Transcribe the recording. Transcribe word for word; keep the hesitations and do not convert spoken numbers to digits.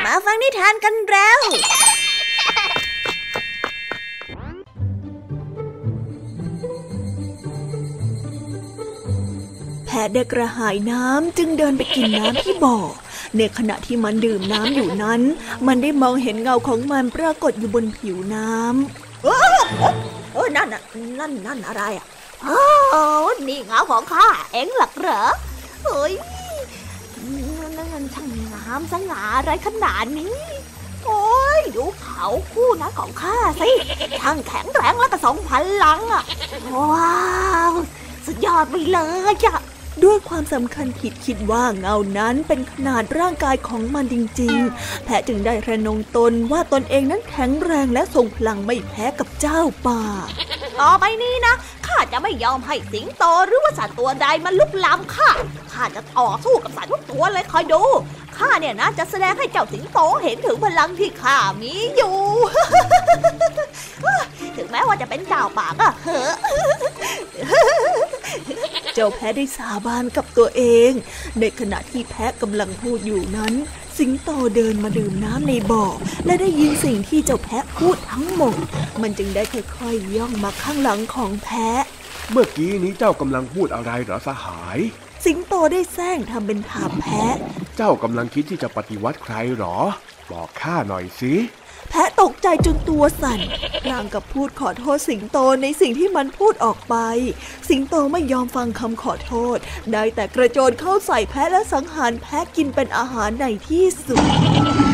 มาฟังนิทานกันแล้วแพะได้กระหายน้ำจึงเดินไปกินน้ำที่บ่อในขณะที่มันดื่มน้ำอยู่นั้นมันได้มองเห็นเงาของมันปรากฏอยู่บนผิวน้ำเออเออนั่นน่ะนั่นนั่นอะไรอ่ะอ๋อนี่เงาของข้าเอ็งหลักเหรอเฮ้ยนั่นช่างงามสง่าอะไรขนาดนี้โอ้ยดูเขาคู่นั้นของข้าสิช่างแข็งแรงและก็ทรงพลังอ่ะว้าวสุดยอดไปเลยจ้ะด้วยความสำคัญผิดคิดว่าเงานั้นเป็นขนาดร่างกายของมันจริงๆแพะจึงได้ระนงตนว่าตนเองนั้นแข็งแรงและทรงพลังไม่แพ้กับเจ้าป่าต่อไปนี้นะข้าจะไม่ยอมให้สิงโตหรือว่าสัตว์ตัวใดมันลุกล้ำข้าข้าจะต่อสู้กับสัตว์ทุกตัวเลยคอยดูข้าเนี่ยนะจะแสดงให้เจ้าสิงโตเห็นถึงพลังที่ข้ามีอยู่ ถึงแม้ว่าจะเป็นเจ้าป่าก็เหอะเจ้าแพะได้สาบานกับตัวเองในขณะที่แพะกำลังพูดอยู่นั้นสิงโตเดินมาดื่มน้ำในบ่อและได้ยินสิ่งที่เจ้าแพะพูดทั้งหมดมันจึงได้ค่อยๆย่องมาข้างหลังของแพะเมื่อกี้นี้เจ้ากำลังพูดอะไรเหรอสหายสิงโตได้แซงทำเป็นถามแพะเจ้ากำลังคิดที่จะปฏิวัติใครหรอบอกข้าหน่อยสิแพะตกใจจนตัวสั่นพลางกับพูดขอโทษสิงโตในสิ่งที่มันพูดออกไปสิงโตไม่ยอมฟังคำขอโทษได้แต่กระโจนเข้าใส่แพะและสังหารแพะกินเป็นอาหารในที่สุด